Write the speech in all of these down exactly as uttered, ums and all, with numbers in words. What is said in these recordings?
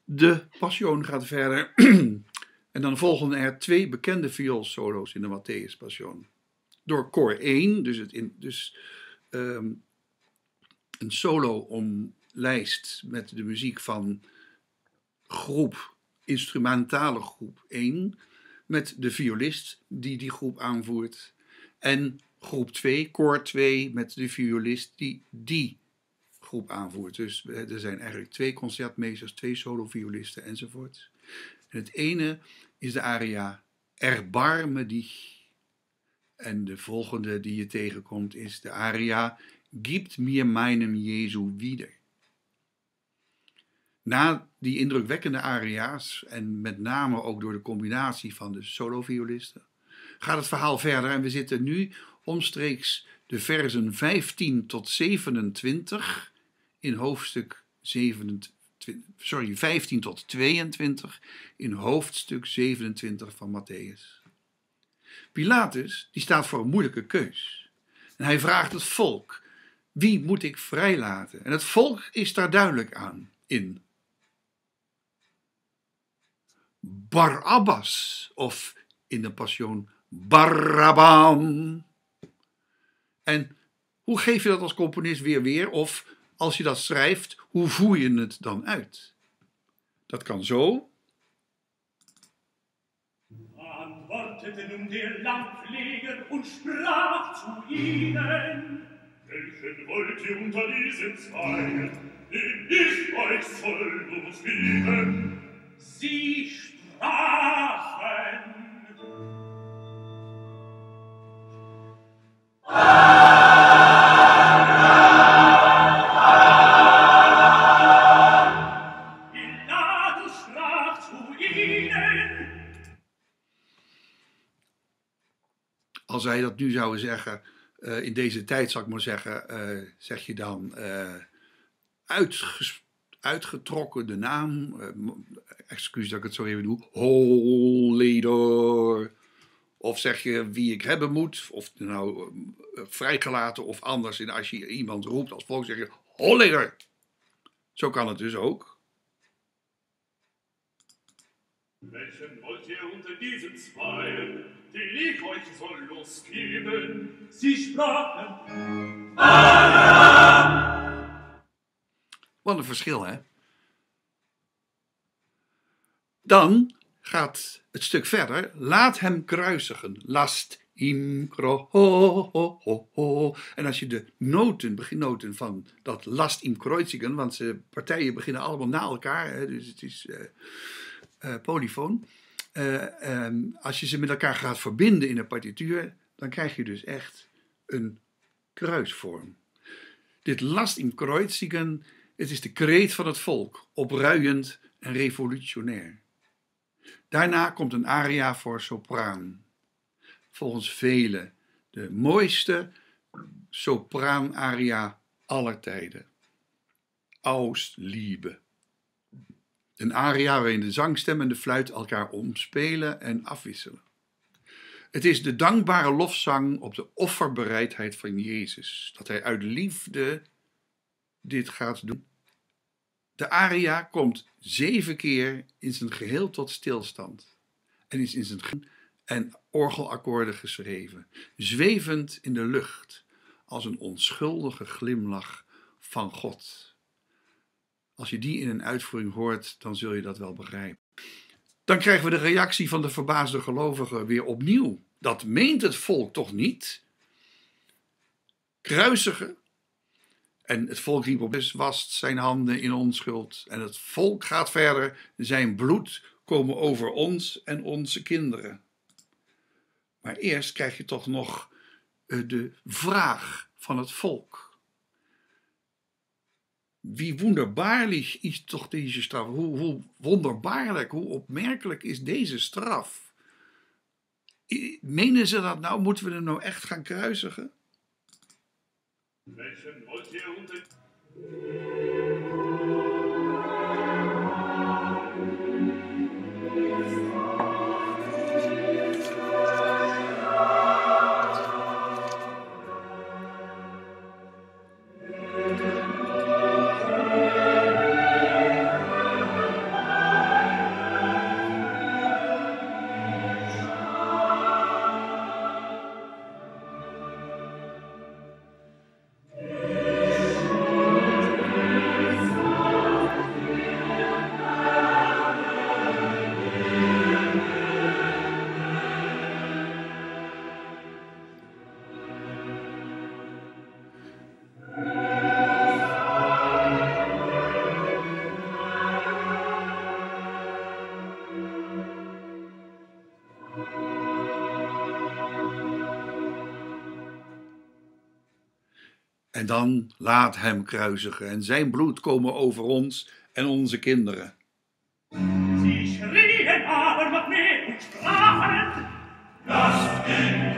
De Passion gaat verder. En dan volgen er twee bekende vioolsolo's in de Matthäus Passion. Door koor één, dus, het in, dus um, een solo omlijst met de muziek van groep, instrumentale groep één, met de violist die die groep aanvoert. En groep twee, koor twee, met de violist die die groep aanvoert. Dus er zijn eigenlijk twee concertmeesters, twee soloviolisten enzovoort. En het ene is de aria Erbarme dich. En de volgende die je tegenkomt is de aria Gibt mir meinem Jesu wieder. Na die indrukwekkende aria's, en met name ook door de combinatie van de soloviolisten, gaat het verhaal verder en we zitten nu omstreeks de versen vijftien tot zevenentwintig in hoofdstuk zevenentwintig, sorry, vijftien tot tweeëntwintig in hoofdstuk zevenentwintig van Matthäus. Pilatus die staat voor een moeilijke keus. En hij vraagt het volk, wie moet ik vrijlaten? En het volk is daar duidelijk aan in. Barabbas, of in de Passion Barabbam. En hoe geef je dat als componist weer weer? Of als je dat schrijft, hoe voer je het dan uit? Dat kan zo. Antwortete nun der Landpfleger und sprach zu ihnen: Welchen wollt ihr unter diesen Zweien, den ich euch zolllos geben? Sie sprachen: Pilatus sprach zu ihnen. Als wij dat nu zouden zeggen, uh, in deze tijd zou ik maar zeggen, uh, zeg je dan uh, uitges- uitgetrokken de naam, uh, excuus dat ik het zo even doe, Holleder. Of zeg je wie ik hebben moet, of nou uh, vrijgelaten of anders. En als je iemand roept als volk zeg je Holleder. Zo kan het dus ook. Welchen wollt ihr unter diesen Zweien, den ich euch zolllos geben? Sie sprachen: Barabbam. Wat een verschil, hè? Dan gaat het stuk verder. Laat hem kruisigen. Last im kro. En als je de noten, beginnoten van dat last im kreuzigen, want ze partijen beginnen allemaal na elkaar, hè, dus het is uh, uh, polyfoon. Uh, um, als je ze met elkaar gaat verbinden in een partituur, dan krijg je dus echt een kruisvorm. Dit last im kreuzigen, het is de kreet van het volk, opruiend en revolutionair. Daarna komt een aria voor sopraan. Volgens velen de mooiste sopraanaria aller tijden. Aus Liebe. Een aria waarin de zangstem en de fluit elkaar omspelen en afwisselen. Het is de dankbare lofzang op de offerbereidheid van Jezus. Dat hij uit liefde dit gaat doen. De aria komt zeven keer in zijn geheel tot stilstand. En is in zijn en orgelakkoorden geschreven. Zwevend in de lucht. Als een onschuldige glimlach van God. Als je die in een uitvoering hoort, dan zul je dat wel begrijpen. Dan krijgen we de reactie van de verbaasde gelovigen weer opnieuw. Dat meent het volk toch niet? Kruisigen. En het volk riep op, wast zijn handen in onschuld. En het volk gaat verder. Zijn bloed komen over ons en onze kinderen. Maar eerst krijg je toch nog de vraag van het volk. Wie wonderbaarlijk is toch deze straf? Hoe, hoe wonderbaarlijk, hoe opmerkelijk is deze straf? Menen ze dat nou? Moeten we hem nou echt gaan kruisigen? Welchen wollt ihr unter... En dan laat hem kruisigen en zijn bloed komen over ons en onze kinderen. Sie schrien aber noch mehr und sprachen: Lasst ihn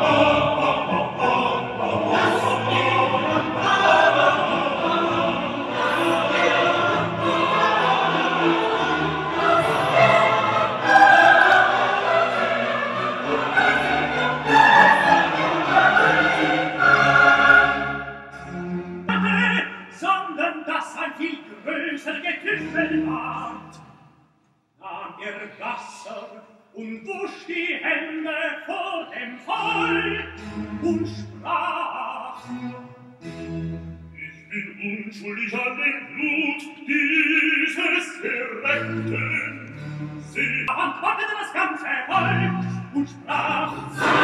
sondern dass ein viel größer Getüffel ward. Nahm er Gasser und wusch die Hände vor dem Volk und sprach: Ich bin unschuldig an dem Blut dieses Gerechten. Sie antwortete das ganze Volk und sprach: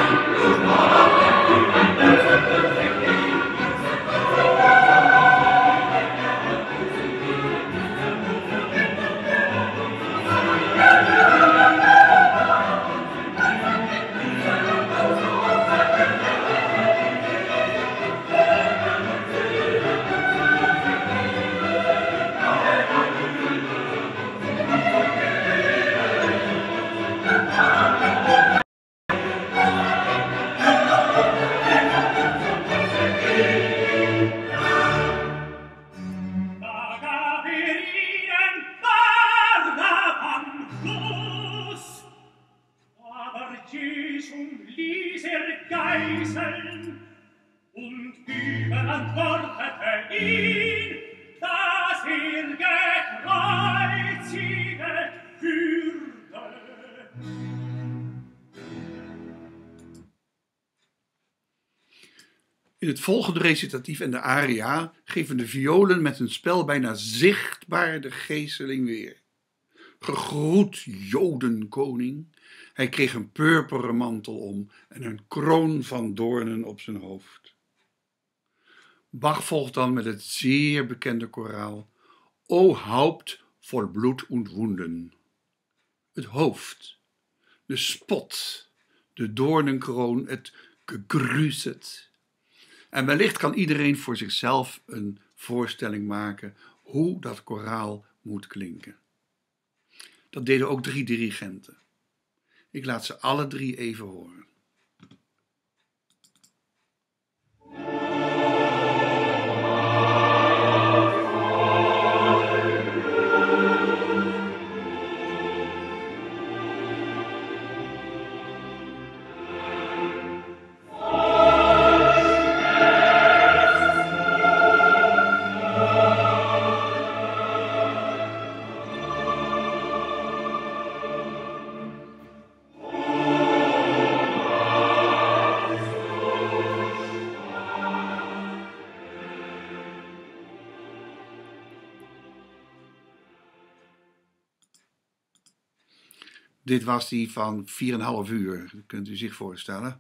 In het volgende recitatief en de aria geven de violen met hun spel bijna zichtbaar de geeseling weer. Gegroet Jodenkoning, hij kreeg een purperen mantel om en een kroon van doornen op zijn hoofd. Bach volgt dan met het zeer bekende koraal O Haupt voll Blut und Wunden. Het hoofd, de spot, de doornenkroon, het gegrüßet. En wellicht kan iedereen voor zichzelf een voorstelling maken hoe dat koraal moet klinken. Dat deden ook drie dirigenten. Ik laat ze alle drie even horen. Dit was die van vier en een half uur, dat kunt u zich voorstellen.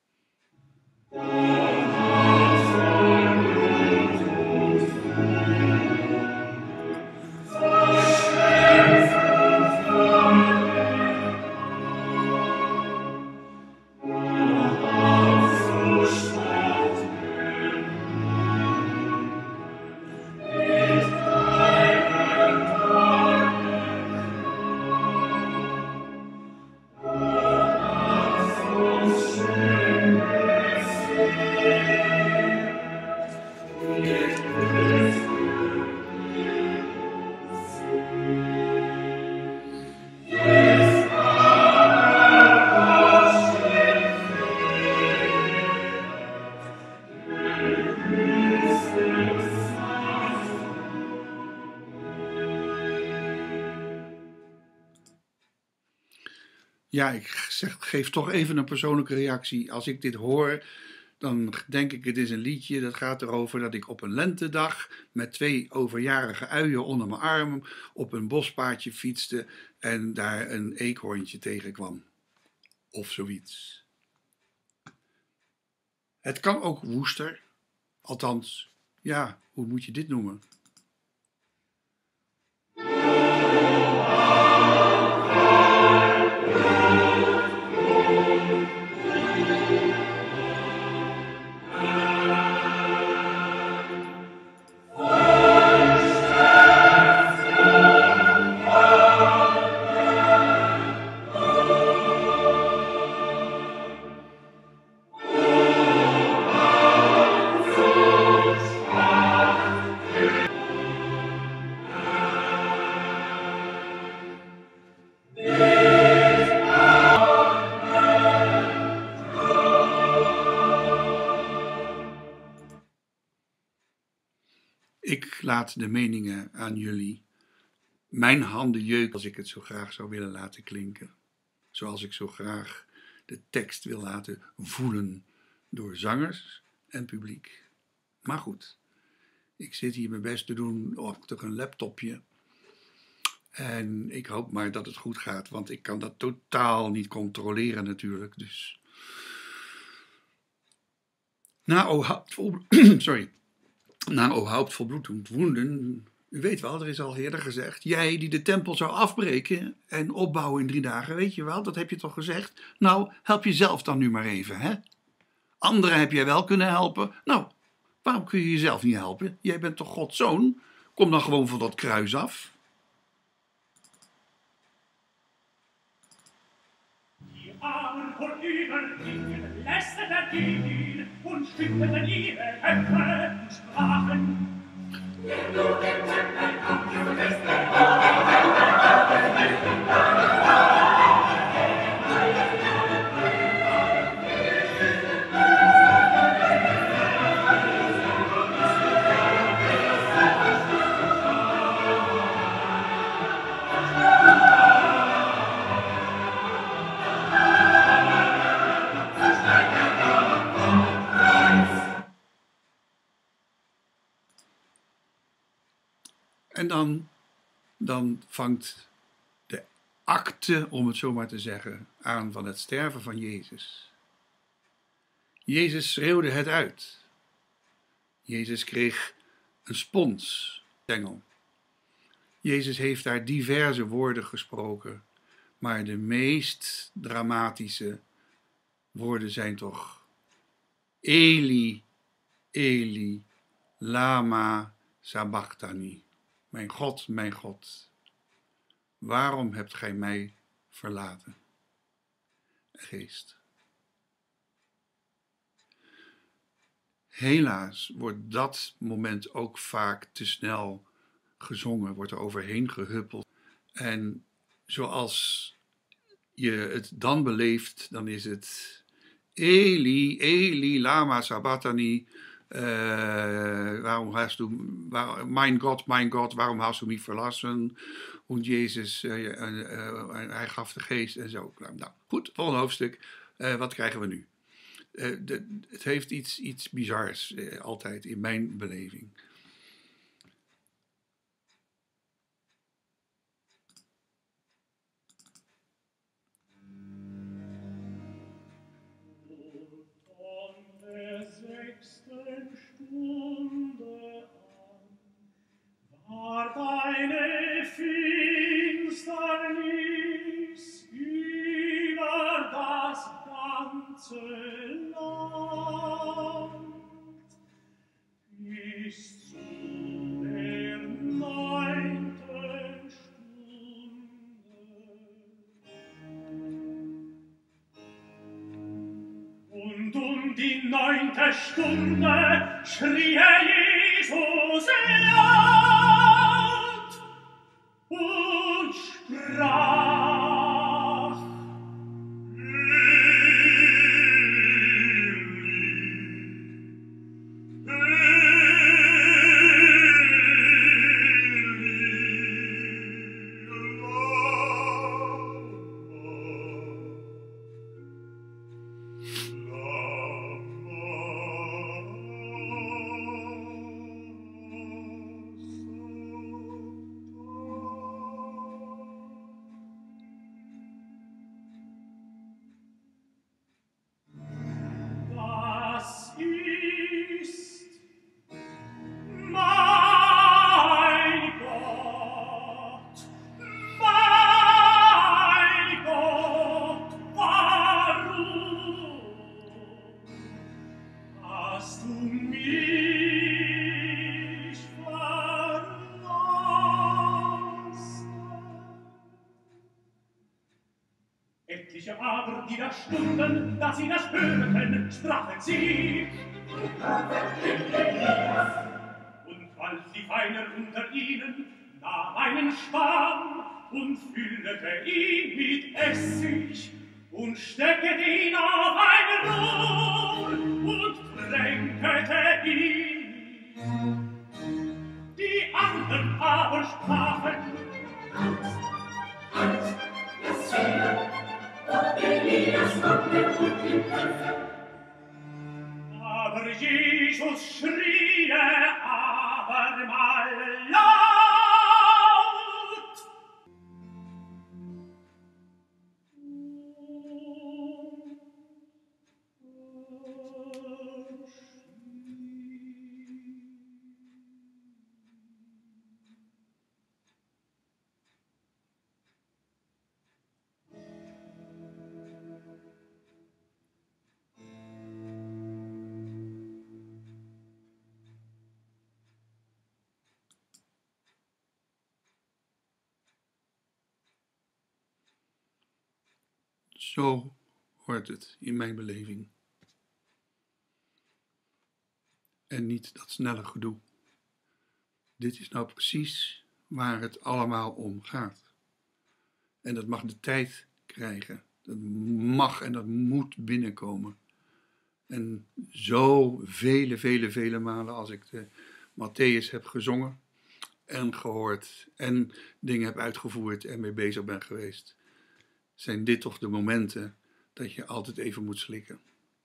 Ja, ik zeg, geef toch even een persoonlijke reactie. Als ik dit hoor, dan denk ik, het is een liedje dat gaat erover dat ik op een lentedag met twee overjarige uien onder mijn arm op een bospaadje fietste en daar een eekhoorntje tegenkwam. Of zoiets. Het kan ook woester. Althans, ja, hoe moet je dit noemen? laat de meningen aan jullie. Mijn handen jeuken als ik het zo graag zou willen laten klinken. Zoals ik zo graag de tekst wil laten voelen door zangers en publiek. Maar goed, ik zit hier mijn best te doen op een laptopje. En ik hoop maar dat het goed gaat, want ik kan dat totaal niet controleren natuurlijk. Dus. Na o haupt vol, sorry. Na o haupt vol bloed und wonden. U weet wel, er is al eerder gezegd. Jij die de tempel zou afbreken en opbouwen in drie dagen, weet je wel, dat heb je toch gezegd? Nou, help jezelf dan nu maar even, hè? Anderen heb jij wel kunnen helpen. Nou, waarom kun je jezelf niet helpen? Jij bent toch Gods zoon? Kom dan gewoon van dat kruis af. Aber vorübergingen, lästeten ihn und stimmten ihre Köpfe und sprachen: En dan, dan vangt de akte, om het zo maar te zeggen, aan van het sterven van Jezus. Jezus schreeuwde het uit. Jezus kreeg een sponsstengel. Jezus heeft daar diverse woorden gesproken, maar de meest dramatische woorden zijn toch Eli, Eli, lama sabachthani. Mijn God, mijn God, waarom hebt gij mij verlaten? Geest. Helaas wordt dat moment ook vaak te snel gezongen, wordt er overheen gehuppeld. En zoals je het dan beleeft, dan is het Eli, Eli, lama sabachthani. Uh, waarom hast du, waar, mein Gott, mein Gott, waarom hast du mich verlassen? Und Jezus, uh, uh, uh, hij gaf de geest en zo. Nou, goed, volgende hoofdstuk. Uh, wat krijgen we nu? Uh, de, het heeft iets, iets bizars, uh, altijd in mijn beleving. Stunde an war deine Finsternis über das ganze Land, bis zu der neunten Stunde. Und um die neunte Stunde schrie Jesus laut und sprach: Etliche aber, die da stunden, da sie das hörten, sprachen sie: Und als die Feiner unter ihnen nahm einen Spann und füllte ihn mit Essig und steckte ihn auf ein Rohr und tränkete ihn. Die Schwestern aber sprachen: Angst, Angst, das Feuer, und Elias kommt mit und im Kampf. Aber Jesus schrie abermal laut: Zo hoort het in mijn beleving. En niet dat snelle gedoe. Dit is nou precies waar het allemaal om gaat. En dat mag de tijd krijgen. Dat mag en dat moet binnenkomen. En zo vele, vele, vele malen als ik de Matthäus heb gezongen en gehoord en dingen heb uitgevoerd en mee bezig ben geweest, zijn dit toch de momenten dat je altijd even moet slikken.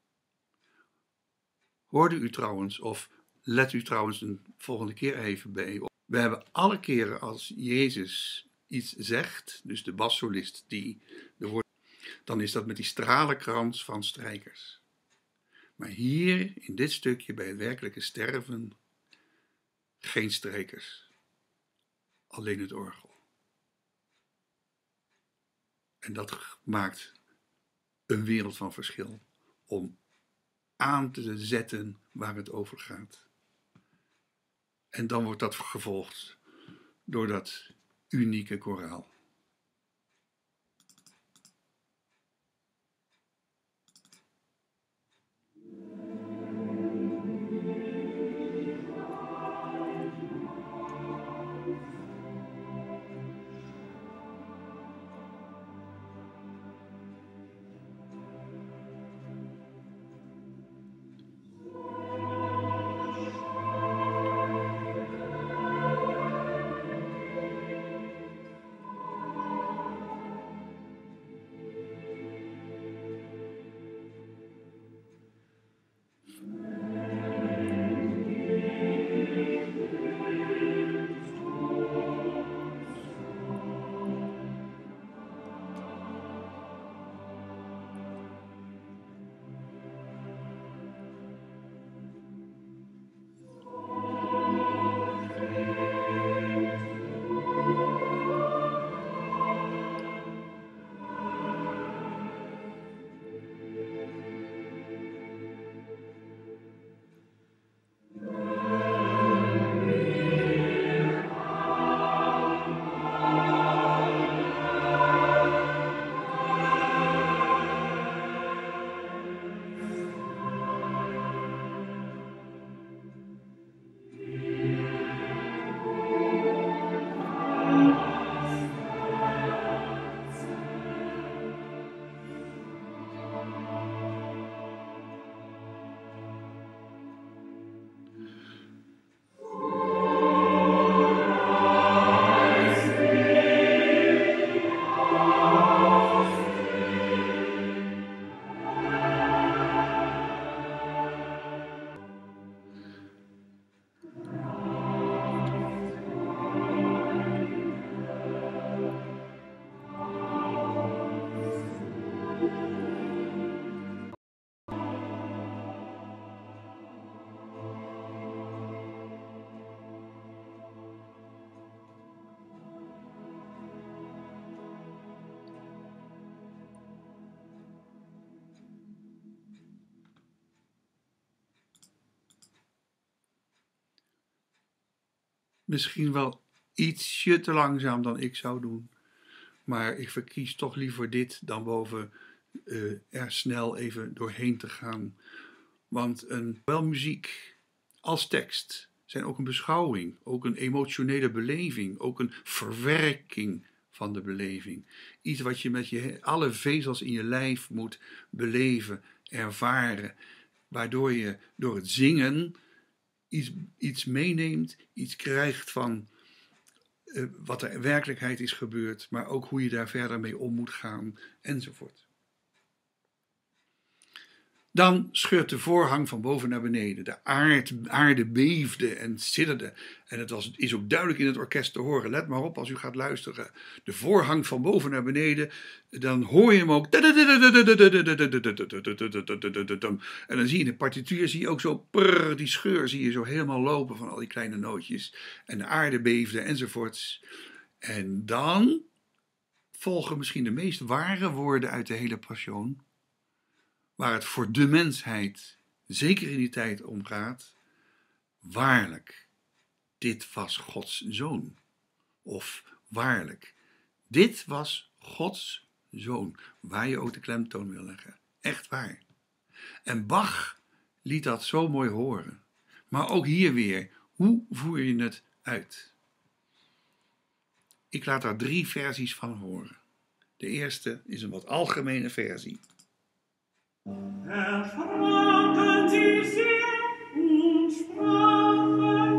Hoorde u trouwens, of let u trouwens een volgende keer even bij. We hebben alle keren als Jezus iets zegt, dus de bassolist die de woord, dan is dat met die stralenkrans van strijkers. Maar hier, in dit stukje, bij het werkelijke sterven, geen strijkers. Alleen het orgel. En dat maakt een wereld van verschil. Om aan te zetten waar het over gaat. En dan wordt dat gevolgd door dat unieke koraal. Misschien wel ietsje te langzaam dan ik zou doen. Maar ik verkies toch liever dit dan boven uh, er snel even doorheen te gaan. Want een, wel muziek als tekst zijn ook een beschouwing, ook een emotionele beleving, ook een verwerking van de beleving. Iets wat je met je, alle vezels in je lijf moet beleven, ervaren. Waardoor je door het zingen iets, iets meeneemt, iets krijgt van uh, wat er in werkelijkheid is gebeurd, maar ook hoe je daar verder mee om moet gaan, enzovoort. Dan scheurt de voorhang van boven naar beneden. De aard, aarde beefde en sidderde. En het was, is ook duidelijk in het orkest te horen. Let maar op als u gaat luisteren. De voorhang van boven naar beneden. Dan hoor je hem ook. En dan zie je in de partituur zie je ook zo. Prrr, die scheur zie je zo helemaal lopen van al die kleine nootjes. En de aarde beefde enzovoorts. En dan volgen misschien de meest ware woorden uit de hele Passion. Waar het voor de mensheid, zeker in die tijd, om gaat. Waarlijk, dit was Gods Zoon. Of waarlijk, dit was Gods Zoon. Waar je ook de klemtoon wil leggen. Echt waar. En Bach liet dat zo mooi horen. Maar ook hier weer, hoe voer je het uit? Ik laat daar drie versies van horen. De eerste is een wat algemene versie. Erschraken sie sehr und sprachen.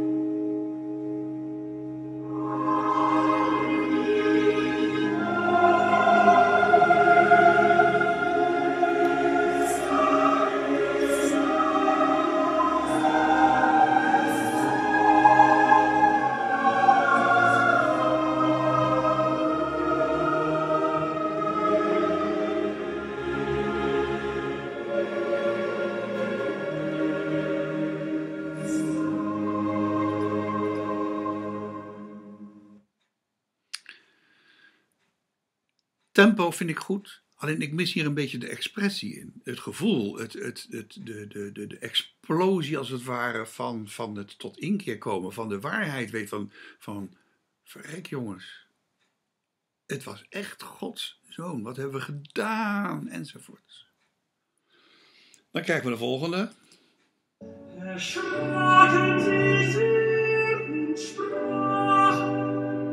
Tempo vind ik goed, alleen ik mis hier een beetje de expressie in. Het gevoel, het, het, het, de, de, de, de explosie als het ware van, van het tot inkeer komen, van de waarheid, weet van, van verrek jongens. Het was echt Gods Zoon, wat hebben we gedaan, enzovoort. Dan krijgen we de volgende. Erschraken sie sehr und sprachen.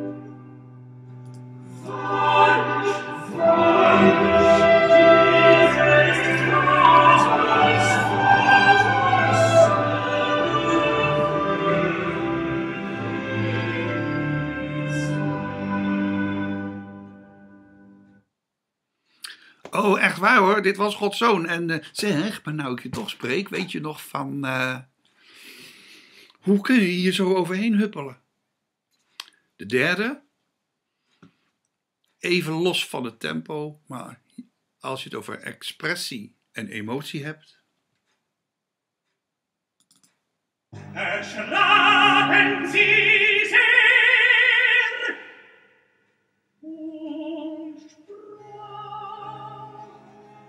Oh, echt waar hoor, dit was Gods Zoon. En uh, zeg, maar nou ik je toch spreek, weet je nog van... Uh, hoe kun je hier zo overheen huppelen? De derde... Even los van het tempo, maar als je het over expressie en emotie hebt. Erschraken sie sehr und sprachen.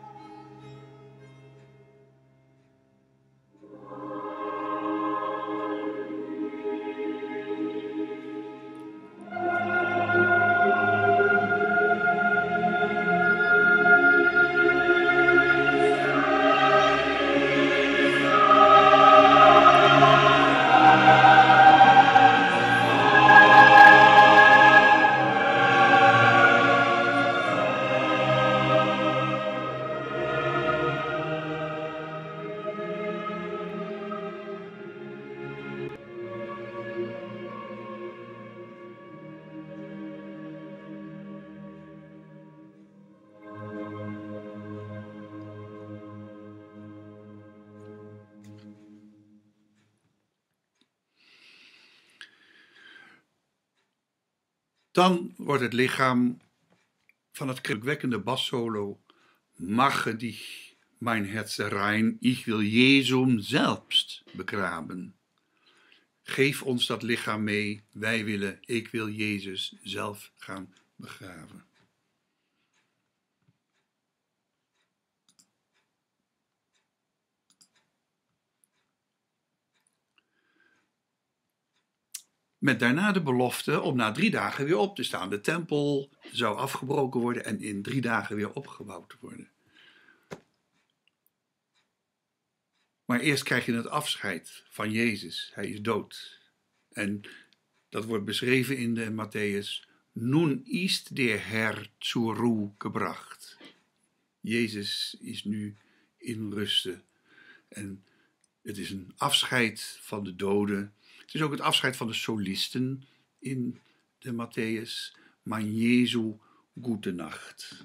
Dan wordt het lichaam van het indrukwekkende bassolo Mache dich, mein Herz rein, ich will Jesum selbst begraben. Geef ons dat lichaam mee, wij willen, ik wil Jezus zelf gaan begraven. Met daarna de belofte om na drie dagen weer op te staan. De tempel zou afgebroken worden en in drie dagen weer opgebouwd worden. Maar eerst krijg je het afscheid van Jezus. Hij is dood. En dat wordt beschreven in de Matthäus. Nun ist der Herr zur Ruhe gebracht. Jezus is nu in rusten. En het is een afscheid van de doden. Het is ook het afscheid van de solisten in de Matthäus, Mein Jesu, gute Nacht.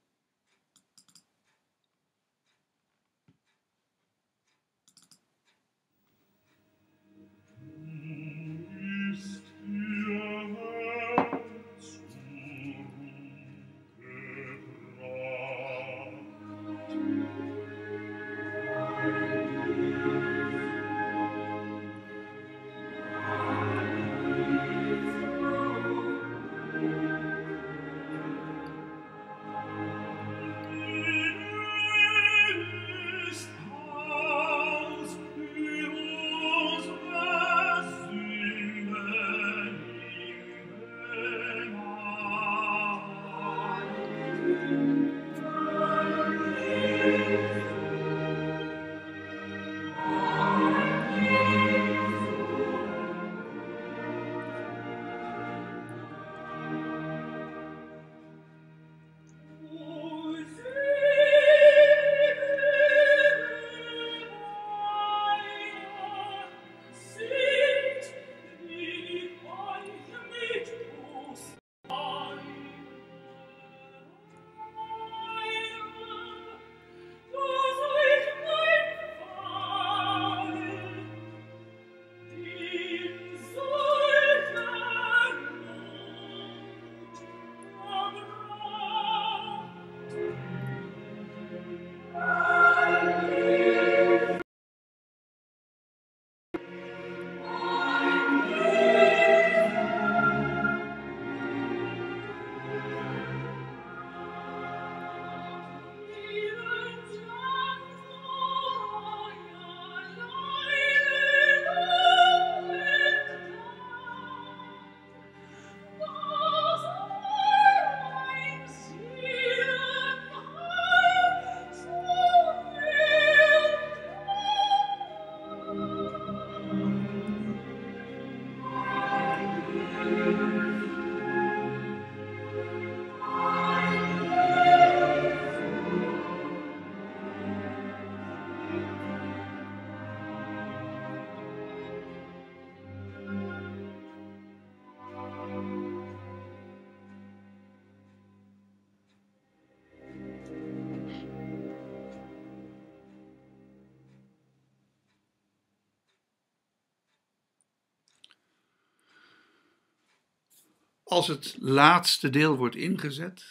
Als het laatste deel wordt ingezet,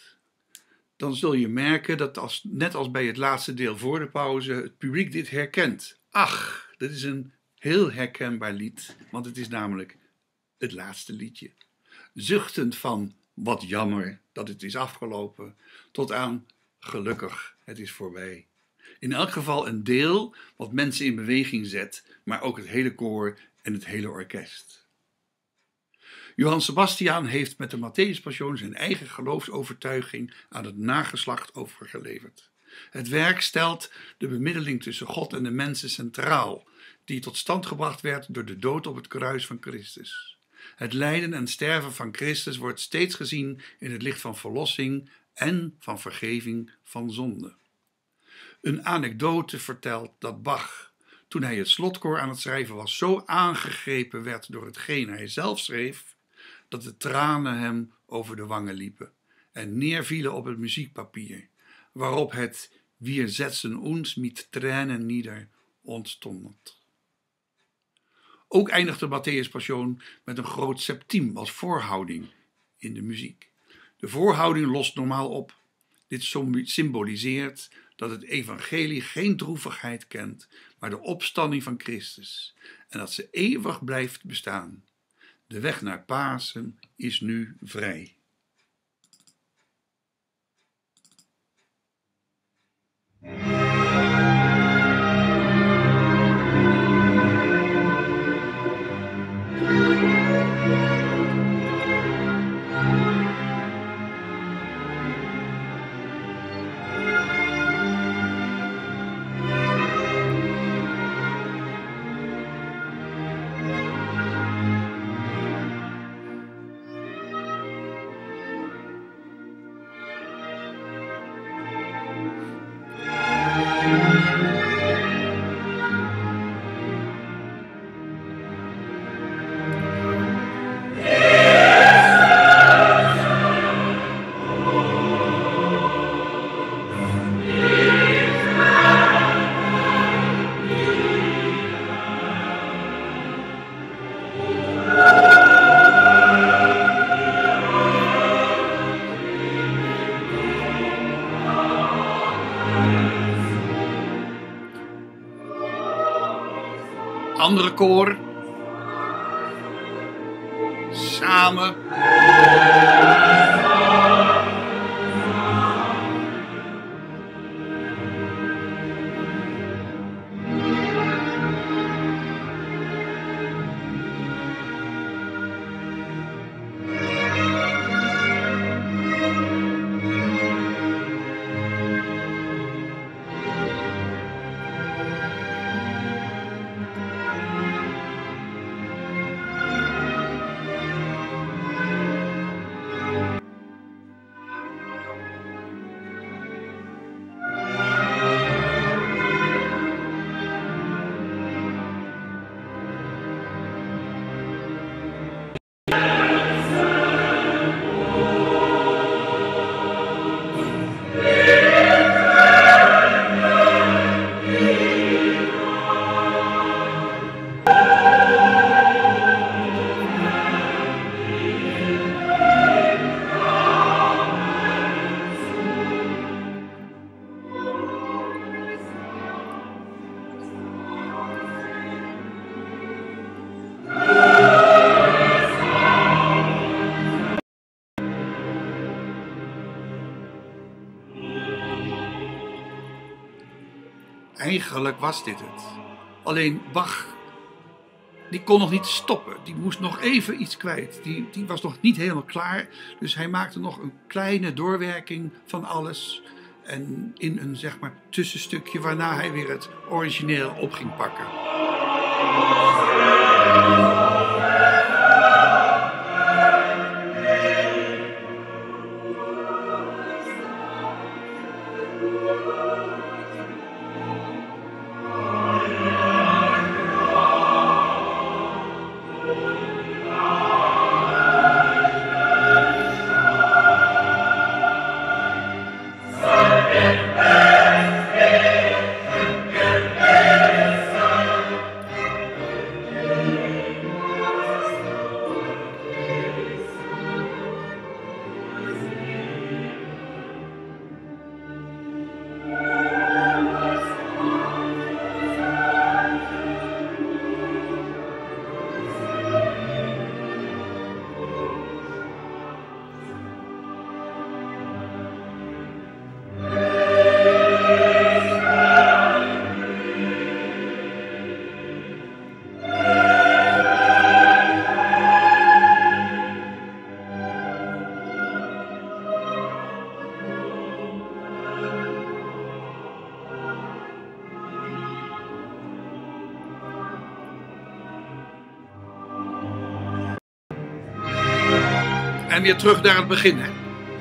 dan zul je merken dat als, net als bij het laatste deel voor de pauze, het publiek dit herkent. Ach, dit is een heel herkenbaar lied, want het is namelijk het laatste liedje. Zuchtend van wat jammer dat het is afgelopen, tot aan gelukkig, het is voorbij. In elk geval een deel wat mensen in beweging zet, maar ook het hele koor en het hele orkest. Johann Sebastian heeft met de Matthäuspassion zijn eigen geloofsovertuiging aan het nageslacht overgeleverd. Het werk stelt de bemiddeling tussen God en de mensen centraal, die tot stand gebracht werd door de dood op het kruis van Christus. Het lijden en sterven van Christus wordt steeds gezien in het licht van verlossing en van vergeving van zonde. Een anekdote vertelt dat Bach, toen hij het slotkoor aan het schrijven was, zo aangegrepen werd door hetgeen hij zelf schreef, dat de tranen hem over de wangen liepen en neervielen op het muziekpapier, waarop het Wir setzen uns mit Tränen nieder ontstond. Ook eindigt de Matthäuspassion met een groot septiem als voorhouding in de muziek. De voorhouding lost normaal op. Dit symboliseert dat het evangelie geen droevigheid kent, maar de opstanding van Christus, en dat ze eeuwig blijft bestaan. De weg naar Pasen is nu vrij. Andere koor. Samen. Eigenlijk was dit het. Alleen Bach, die kon nog niet stoppen. Die moest nog even iets kwijt. Die, die was nog niet helemaal klaar. Dus hij maakte nog een kleine doorwerking van alles. En in een zeg maar tussenstukje waarna hij weer het origineel op ging pakken. En weer terug naar het begin, hè?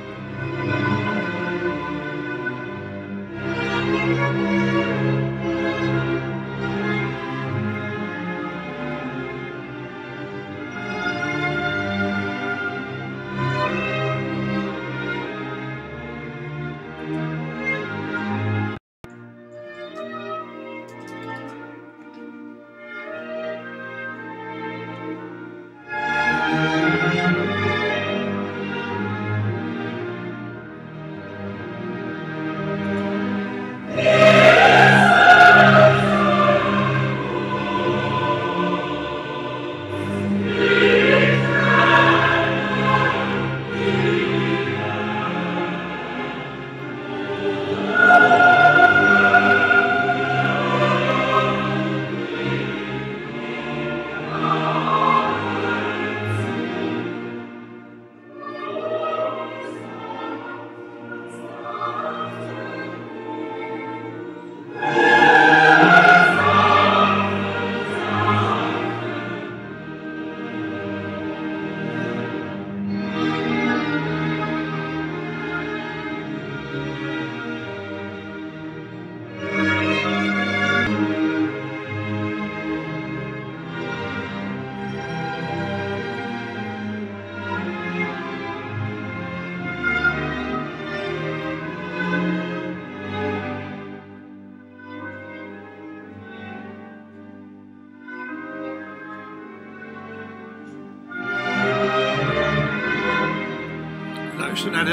Luister naar de,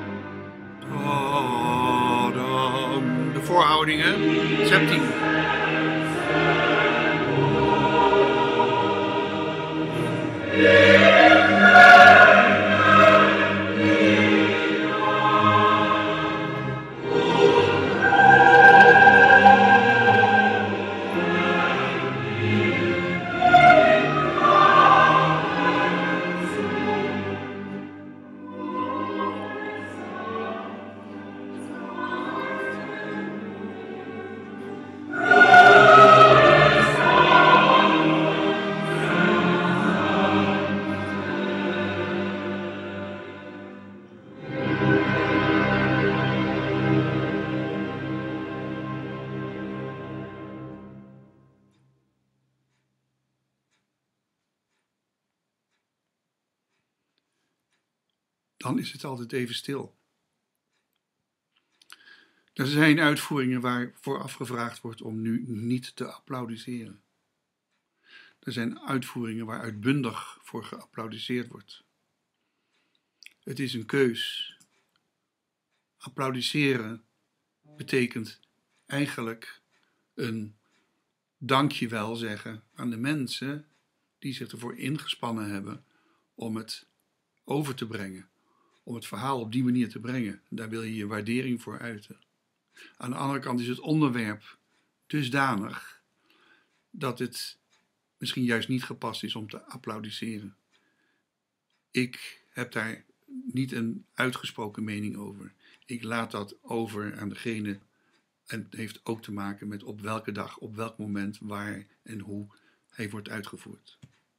oh, de, de voorhoudingen. Septiem. Dan is het altijd even stil. Er zijn uitvoeringen waar vooraf gevraagd wordt om nu niet te applaudisseren. Er zijn uitvoeringen waar uitbundig voor geapplaudiseerd wordt. Het is een keus. Applaudisseren betekent eigenlijk een dankjewel zeggen aan de mensen die zich ervoor ingespannen hebben om het over te brengen. Om het verhaal op die manier te brengen. Daar wil je je waardering voor uiten. Aan de andere kant is het onderwerp dusdanig dat het misschien juist niet gepast is om te applaudisseren. Ik heb daar niet een uitgesproken mening over. Ik laat dat over aan degene. En het heeft ook te maken met op welke dag, op welk moment, waar en hoe hij wordt uitgevoerd.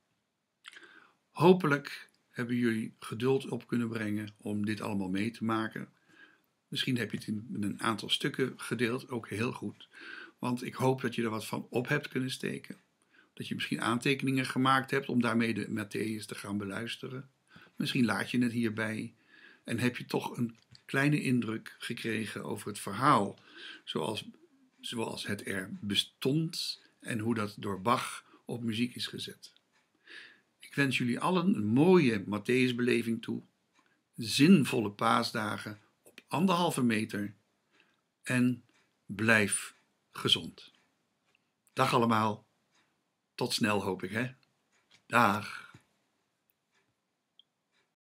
Hopelijk hebben jullie geduld op kunnen brengen om dit allemaal mee te maken. Misschien heb je het in een aantal stukken gedeeld, ook heel goed. Want ik hoop dat je er wat van op hebt kunnen steken. Dat je misschien aantekeningen gemaakt hebt om daarmee de Matthäus te gaan beluisteren. Misschien laat je het hierbij en heb je toch een kleine indruk gekregen over het verhaal. Zoals, zoals het er bestond en hoe dat door Bach op muziek is gezet. Ik wens jullie allen een mooie Matthäusbeleving toe. Zinvolle paasdagen op anderhalve meter. En blijf gezond. Dag allemaal. Tot snel hoop ik, hè. Dag.